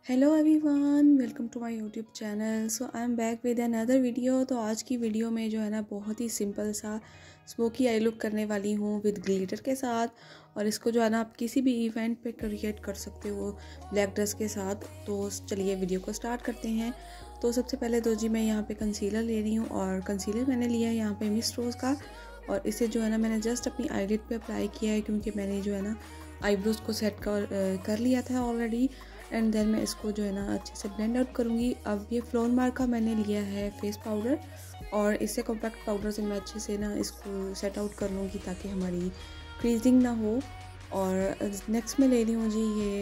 Hello everyone, welcome to my YouTube channel. So I am back with another video. तो आज की video में जो है ना बहुत ही सिंपल सा स्मोकी आई लुक करने वाली हूँ विद ग्लिटर के साथ। और इसको जो है ना आप किसी भी इवेंट पे क्रिएट कर सकते हो ब्लैक ड्रेस के साथ। तो चलिए वीडियो को स्टार्ट करते हैं। तो सबसे पहले तो जी मैं यहाँ पे कंसीलर ले रही हूँ और कंसीलर मैंने लिया है यहाँ पे मिस रोज़ का। और इसे जो है ना मैंने जस्ट अपनी आईलिड पे अप्लाई किया है क्योंकि मैंने जो है ना आईब्रोज को सेट कर लिया था ऑलरेडी। एंड देन मैं इसको जो है ना अच्छे से ब्लेंड आउट करूँगी। अब ये फ्लोन मार्क का मैंने लिया है फेस पाउडर और इससे कॉम्पैक्ट पाउडर से मैं अच्छे से ना इसको सेट आउट कर लूँगी ताकि हमारी क्रीजिंग ना हो। और नेक्स्ट मैं ले रही हूँ जी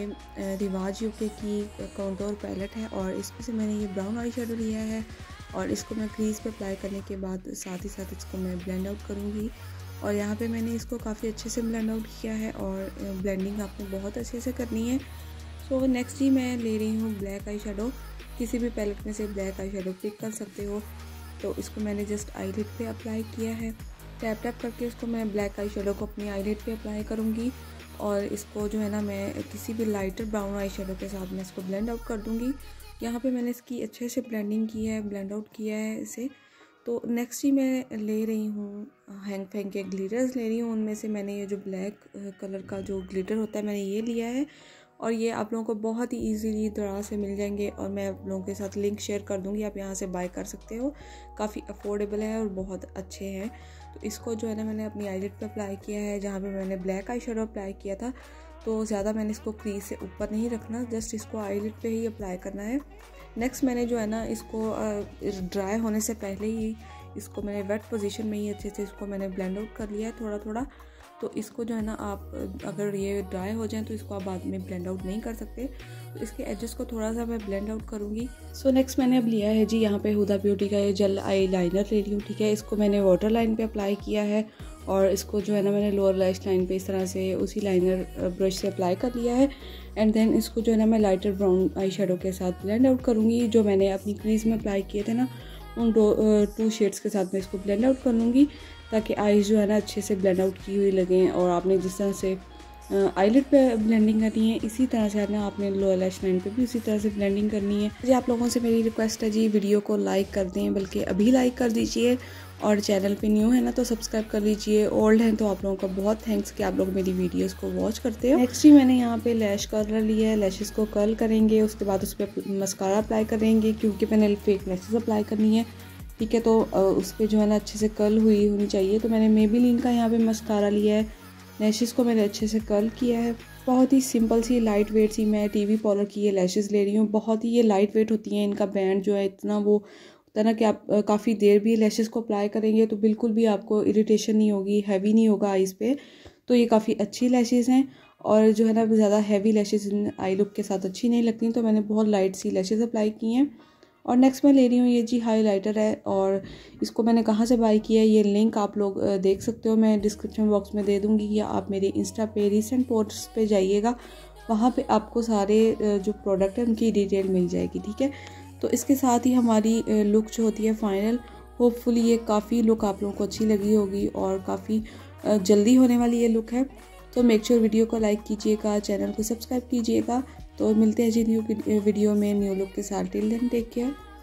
ये रिवाज यूके की कंटूर पैलेट है और इसमें से मैंने ये ब्राउन आई शेडो लिया है और इसको मैं क्रीज पे अप्लाई करने के बाद साथ ही साथ इसको मैं ब्लेंड आउट करूँगी। और यहाँ पे मैंने इसको काफ़ी अच्छे से ब्लेंड आउट किया है और ब्लेंडिंग आपने बहुत अच्छे से करनी है। सो नेक्स्ट ही मैं ले रही हूँ ब्लैक आई शेडो। किसी भी पैलेट में से ब्लैक आई शेडो पिक कर सकते हो। तो इसको मैंने जस्ट आईलिड पे अप्लाई किया है। टैप टैप करके इसको मैं ब्लैक आई शेडो को अपनी आईलिड पे अप्लाई करूँगी और इसको जो है ना मैं किसी भी लाइटर ब्राउन आई शेडो के साथ मैं इसको ब्लेंड आउट कर दूँगी। यहाँ पे मैंने इसकी अच्छे से ब्लेंडिंग की है, ब्लेंड आउट किया है इसे। तो नेक्स्ट ही मैं ले रही हूँ हैंग फैंग के ग्लिटर्स ले रही हूँ। उनमें से मैंने ये जो ब्लैक कलर का जो ग्लिटर होता है मैंने ये लिया है और ये आप लोगों को बहुत ही इजीली दराज से मिल जाएंगे और मैं आप लोगों के साथ लिंक शेयर कर दूँगी, आप यहाँ से बाय कर सकते हो। काफ़ी अफोर्डेबल है और बहुत अच्छे हैं। तो इसको जो है ना मैंने अपनी आईलिड पे अप्लाई किया है जहाँ पे मैंने ब्लैक आई शेडो अप्लाई किया था। तो ज़्यादा मैंने इसको क्रीज से ऊपर नहीं रखना, जस्ट इसको आईलिड पे ही अप्लाई करना है। नेक्स्ट मैंने जो है ना इसको ड्राई होने से पहले ही इसको मैंने वेट पोजीशन में ही अच्छे से इसको मैंने ब्लेंड आउट कर लिया है थोड़ा थोड़ा। तो इसको जो है ना आप अगर ये ड्राई हो जाए तो इसको आप बाद में ब्लेंड आउट नहीं कर सकते। तो इसके एजेस को थोड़ा सा मैं ब्लेंड आउट करूँगी। सो नेक्स्ट मैंने अब लिया है जी यहाँ पे हुदा ब्यूटी का ये जेल आई लाइनर ले रही हूँ, ठीक है। इसको मैंने वाटर लाइन पे अप्लाई किया है और इसको जो है ना मैंने लोअर लैश लाइन पे इस तरह से उसी लाइनर ब्रश से अप्लाई कर लिया है। एंड देन इसको जो है ना मैं लाइटर ब्राउन आई शेडो के साथ ब्लेंड आउट करूँगी। जो मैंने अपनी क्रीज में अप्लाई किए थे ना उन टू शेड्स के साथ मैं इसको ब्लेंड आउट कर लूँगी ताकि आईज जो है ना अच्छे से ब्लेंड आउट की हुई लगें। और आपने जिस तरह से आईलिड पे ब्लेंडिंग करनी है इसी तरह से ना आपने लोअर लैश लाइन पे भी उसी तरह से ब्लेंडिंग करनी है। जी आप लोगों से मेरी रिक्वेस्ट है जी वीडियो को लाइक कर दें, बल्कि अभी लाइक कर दीजिए। और चैनल पे न्यू है ना तो सब्सक्राइब कर लीजिए, ओल्ड हैं तो आप लोगों का बहुत थैंक्स कि आप लोग मेरी वीडियोस को वॉच करते हो। नेक्स्ट ही मैंने यहाँ पे लैश कर्लर लिया है, लैशेस को कर्ल करेंगे, उसके बाद उस पर मस्कारा अप्लाई करेंगे क्योंकि मैंने फेक लैशेस अप्लाई करनी है, ठीक है। तो उस पर जो है ना अच्छे से कर्ल हुई होनी चाहिए। तो मैंने मेबेलिन का यहाँ पे मस्कारा लिया है, लैशेस को मैंने अच्छे से कर्ल किया है। बहुत ही सिंपल सी लाइट वेट सी मैं टीवी पार्लर की ये लैशेस ले रही हूँ। बहुत ही ये लाइट वेट होती हैं, इनका बैंड जो है इतना वो होता है ना कि आप काफ़ी देर भी लैशेस को अप्लाई करेंगे तो बिल्कुल भी आपको इरिटेशन नहीं होगी, हैवी नहीं होगा आईज़ पे। तो ये काफ़ी अच्छी लैशेस हैं और जो है ना ज़्यादा हैवी लैशेस आई लुक के साथ अच्छी नहीं लगती, तो मैंने बहुत लाइट सी लैशेस अप्लाई की हैं। और नेक्स्ट मैं ले रही हूँ ये जी हाइलाइटर है और इसको मैंने कहाँ से बाय किया है ये लिंक आप लोग देख सकते हो, मैं डिस्क्रिप्शन बॉक्स में दे दूँगी, या आप मेरे इंस्टा पे रिसेंट पोस्ट पे जाइएगा, वहाँ पे आपको सारे जो प्रोडक्ट है उनकी डिटेल मिल जाएगी, ठीक है। तो इसके साथ ही हमारी लुक जो होती है फाइनल, होपफुली ये काफ़ी लुक आप लोगों को अच्छी लगी होगी और काफ़ी जल्दी होने वाली ये लुक है। तो मेक श्योर वीडियो को लाइक कीजिएगा, चैनल को सब्सक्राइब कीजिएगा। तो मिलते हैं जी न्यू वीडियो में न्यू लुक के साथ। Till then take care.